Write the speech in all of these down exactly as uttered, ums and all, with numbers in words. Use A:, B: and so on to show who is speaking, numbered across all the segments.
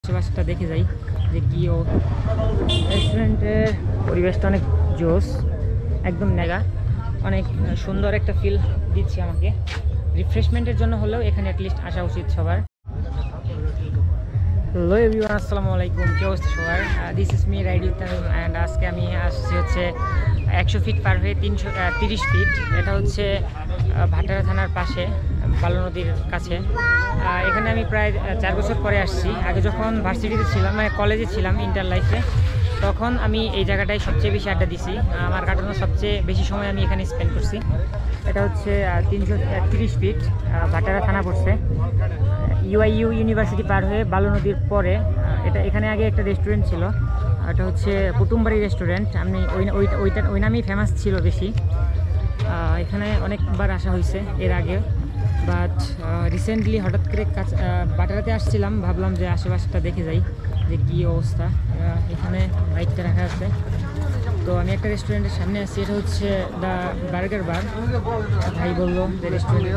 A: আশেপাশটা দেখে যাই যে কি ও রেস্টুরেন্টের পরিবেশটা অনেক জোস, একদম নেগা, অনেক সুন্দর একটা ফিল দিচ্ছে আমাকে। রিফ্রেশমেন্টের জন্য হলেও এখানে অ্যাটলিস্ট আসা উচিত সবার। হ্যালো এভরিওয়ান, আসসালামু আলাইকুম, কি অবস্থা সবার? This is me ride with Tamim and আজকে আমি আসছি হচ্ছে একশো ফিট পার হয়ে তিনশো তিরিশ ফিট। এটা হচ্ছে ভাটারা থানার পাশে, বালু নদীর কাছে। এখানে আমি প্রায় চার বছর পরে আসছি। আগে যখন ভার্সিটিতে ছিলাম, মানে কলেজে ছিলাম, ইন্টার লাইফে, তখন আমি এই জায়গাটায় সবচেয়ে বেশি আড্ডা দিছি। আমার কাটানোর সবচেয়ে বেশি সময় আমি এখানে স্পেন্ড করছি। এটা হচ্ছে তিনশো তিরিশ ফিট, ভাটারা থানা পড়ছে, ইউআইইউ ইউনিভার্সিটি পার হয়ে বালু নদীর পরে। এটা এখানে আগে একটা রেস্টুরেন্ট ছিল, এটা হচ্ছে কুটুমবাড়ি রেস্টুরেন্ট। আমি ওই ওইটা ওই নামেই ফেমাস ছিল বেশি। এখানে অনেকবার আসা হয়েছে এর আগে, বাট রিসেন্টলি হঠাৎ করে কাছে ভাটারাতে আসছিলাম, ভাবলাম যে আশেপাশটা দেখে যাই যে কী অবস্থা। এখানে বাইকটা রাখা আছে, তো আমি একটা রেস্টুরেন্টের সামনে আসছি। এটা হচ্ছে দ্য বার্গার বার। ভাই বললো যে রেস্টুরেন্টের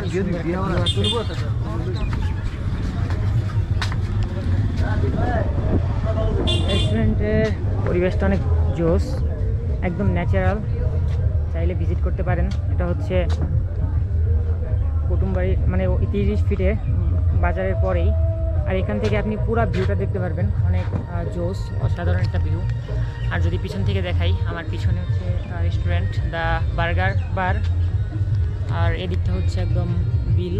A: রেস্টুরেন্টের পরিবেশটা অনেক জোস, একদম ন্যাচারাল, চাইলে ভিজিট করতে পারেন। এটা হচ্ছে কুটুমবাড়ি, মানে তিরিশ ফিটে বাজারের পরেই। আর এখান থেকে আপনি পুরো ভিউটা দেখতে পারবেন, অনেক জোস, অসাধারণ একটা ভিউ। আর যদি পিছন থেকে দেখাই, আমার পিছনে হচ্ছে রেস্টুরেন্ট দ্য বার্গার বার, আর এদিকটা হচ্ছে একদম বিল।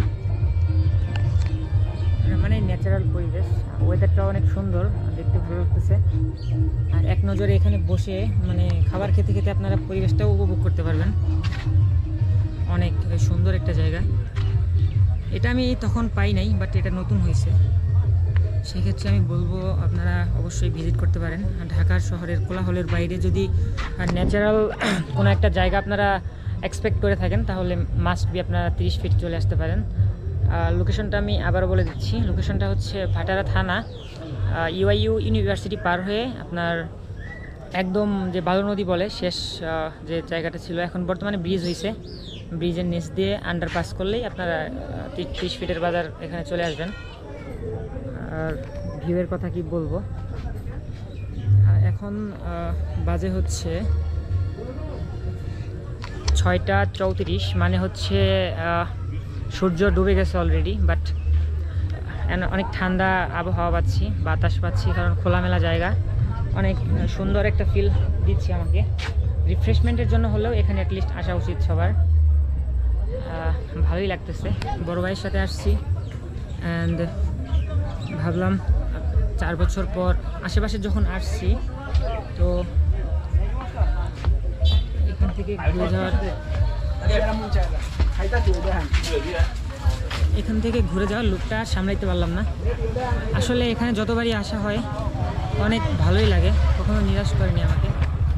A: মানে ন্যাচারাল পরিবেশ, ওয়েদারটাও অনেক সুন্দর, দেখতে ভালো লাগতেছে। আর এক নজরে এখানে বসে মানে খাবার খেতে খেতে আপনারা পরিবেশটাও উপভোগ করতে পারবেন। অনেক সুন্দর একটা জায়গা। এটা আমি তখন পাই নাই, বাট এটা নতুন হয়েছে, সেক্ষেত্রে আমি বলবো আপনারা অবশ্যই ভিজিট করতে পারেন। ঢাকার শহরের কোলাহলের বাইরে যদি ন্যাচারাল কোনো একটা জায়গা আপনারা এক্সপেক্ট করে থাকেন, তাহলে মাস্ট বি আপনারা তিরিশ ফিট চলে আসতে পারেন। লোকেশনটা আমি আবারও বলে দিচ্ছি, লোকেশনটা হচ্ছে ভাটারা থানা, ইউআইইউ ইউনিভার্সিটি পার হয়ে আপনার একদম যে বালু নদী বলে শেষ যে জায়গাটা ছিল, এখন বর্তমানে ব্রিজ হয়েছে, ব্রিজের নিচ দিয়ে আন্ডারপাস করলেই আপনারা তিরিশ ফিটের বাজার এখানে চলে আসবেন। আর ভিউয়ের কথা কি বলবো, এখন বাজে হচ্ছে ছয়টা চৌত্রিশ, মানে হচ্ছে সূর্য ডুবে গেছে অলরেডি, বাট অনেক ঠান্ডা আবহাওয়া পাচ্ছি, বাতাস পাচ্ছি, কারণ খোলামেলা জায়গা, অনেক সুন্দর একটা ফিল দিচ্ছে আমাকে। রিফ্রেশমেন্টের জন্য হলেও এখানে অ্যাটলিস্ট আসা উচিত সবার। ভালোই লাগতেছে, বড় ভাইয়ের সাথে আসছি অ্যান্ড ভাবলাম চার বছর পর আশেপাশে যখন আসছি, তো এখান থেকে ঘুরে যাওয়ার এখান থেকে ঘুরে যাওয়ার লুকটা সামলাইতে পারলাম না। আসলে এখানে যতবারই আসা হয় অনেক ভালোই লাগে, কখনো নিরাশ করেনি আমাকে।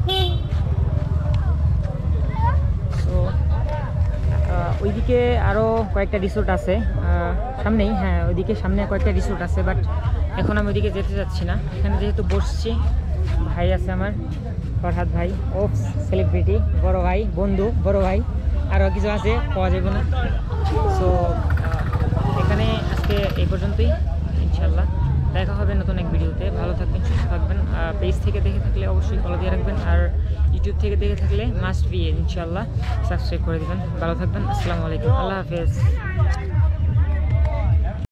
A: তো ওইদিকে আরও কয়েকটা রিসোর্ট আছে সামনেই, হ্যাঁ ওইদিকে সামনে কয়েকটা রিসোর্ট আছে, বাট এখন আমি ওইদিকে যেতে চাচ্ছি না। এখানে যেহেতু বসছি, ভাই আছে আমার, ফরহাদ ভাই, ও সেলিব্রিটি, বড় ভাই, বন্ধু, বড় ভাই, আরও কিছু আছে, পাওয়া যাবে না। সো এখানে আজকে এই পর্যন্তই, ইনশাল্লাহ দেখা হবে নতুন এক ভিডিওতে। ভালো থাকবেন, সুস্থ থাকবেন। পেজ থেকে দেখে থাকলে অবশ্যই ফলো দিয়ে রাখবেন, আর ইউটিউব থেকে দেখে থাকলে মাস্ট বি ইনশাল্লাহ সাবস্ক্রাইব করে দেবেন। ভালো থাকবেন, আসসালামু আলাইকুম, আল্লাহ হাফেজ।